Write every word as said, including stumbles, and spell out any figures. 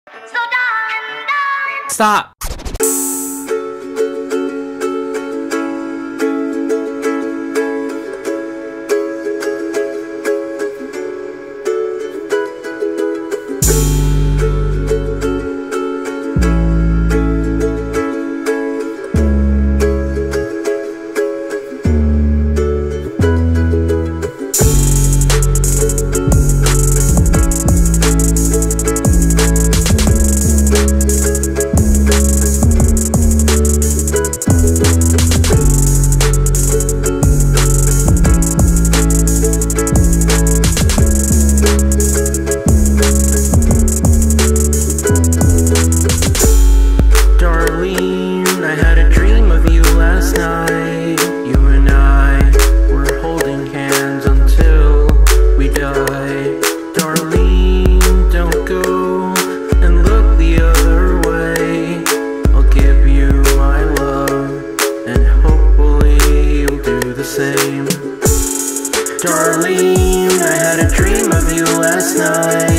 So darling, darling. Stop! Darlene, I had a dream of you last night. You and I were holding hands until we die. Darlene, don't go and look the other way. I'll give you my love and hopefully you'll do the same. Darlene, I had a dream of you last night.